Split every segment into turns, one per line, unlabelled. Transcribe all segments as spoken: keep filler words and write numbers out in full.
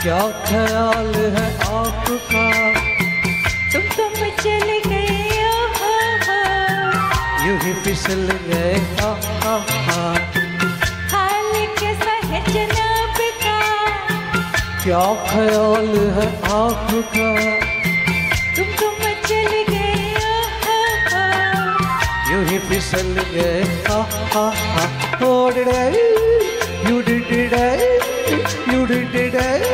क्या ख्याल है आपका?
तुम तुम चल गए हो,
यूं ही फिसल गए हा हा हा।
हाल कैसा है जनाब का?
क्या ख्याल है आपका?
तुम तुम चल गए हो,
यूं ही फिसल गए हा हा हा। Oh, did I? You did, did I? You did, did I?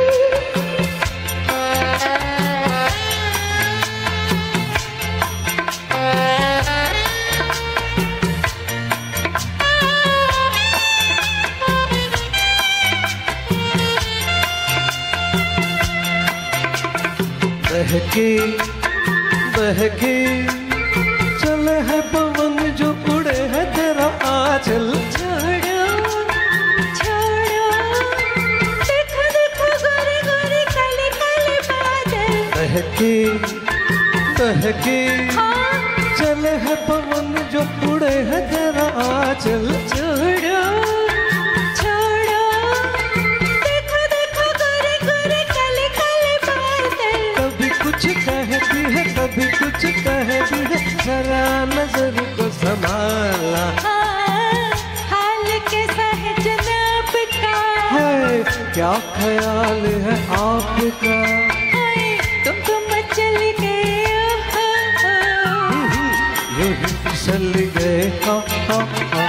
बहके बहके चले है पवन जो उड़े है तेरा आंचल।
छोड़ो छोड़ो, देखो देखो गोरे गोरे काले काले बादल।
बहके बहके
हाँ
चले है पवन जो उड़े है तेरा आंचल।
छोड़ो छोड़ो, देखो देखो गोरे गोरे काले काले बादल।
कभी कुछ कहती है कभी कुछ कहती है, जरा नजर को संभाला।
हाँ, हाल कैसा है जनाब का?
है क्या ख्याल है आपका?
हाय, तुम तुम चल गए हो,
यूं ही फिसल गए हा हा हा।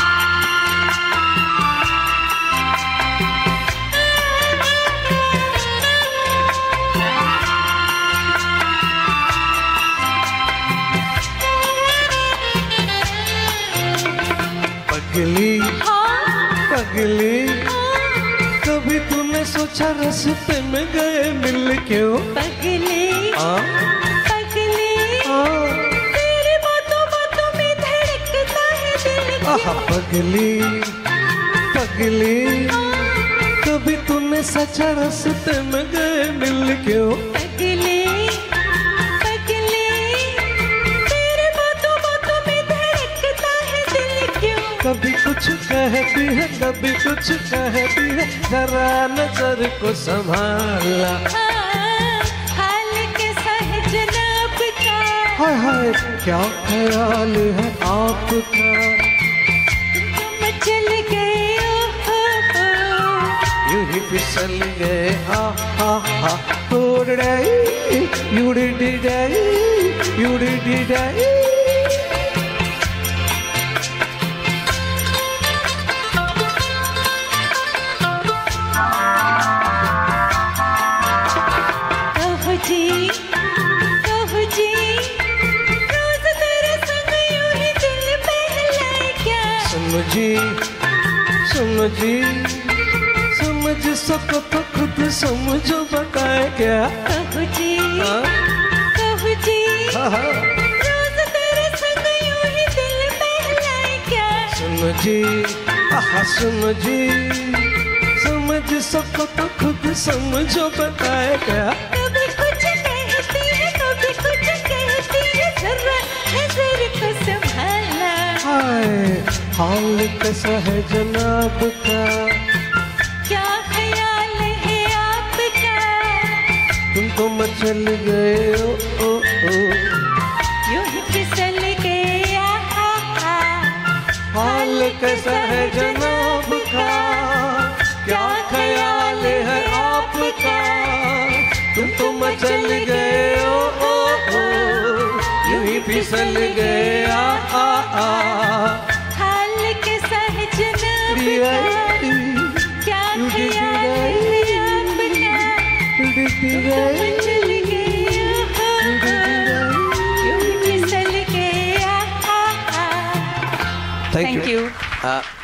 पगली
हाँ
पगली
हाँ,
कभी तूने सोचा रास्ते में गए मिल क्यों?
पगली
हाँ
पगली,
हाँ
तेरी बातों बातों में धड़कता है दिल
आहा। पगली पगली कभी तूने सोचा रास्ते में गए मिल क्यों?
पगली पगली, तेरी बातों बातों में धड़कता है दिल क्यों?
कभी कुछ कहती है कभी कुछ कहती है, जरा नजर को संभाला।
हाँ, हाल कैसा है जनाब का?
हाय हाय क्या ख्याल है आपका?
तुम चल गए हो,
यूं ही फिसल गए हा हा हा। Oh, did I? You did, did I? You did, did I?
कहो जी कहो जी, रोज तेरे संग यूं ही दिल बहलाए क्या?
सुनो जी सुनो जी, समझ सको तो खुद समझो बताए क्या?
कहो जी
हाँ?
कहो जी,
हाँ हाँ।
रोज तेरे संग यूं ही दिल बहलाए क्या?
सुनो जी आहा सुनो जी, समझ सको तो खुद समझो बताए क्या?
कभी कुछ कहती है कभी कुछ कहती है, जरा नजर को संभाला।
हाय हाल कैसा है जनाब का?
क्या ख्याल है आपका?
तुम तो मचल गए ओ ओ ओ।
यूं ही फिसल गए आहा हा।
हाल कैसा है जनाब का? क्या ख्याल है आपका? तुम तो मचल गए ओ ओ ओ, यूं ही फिसल गए आ आ आ।
हाल कैसा है जनाब का? क्या
You did
ख्याल
it,
है आपका?
You did it right.
चल गए यूं ही फिसल गए आहा हा।
Thank
Thank
you.
you.
Uh,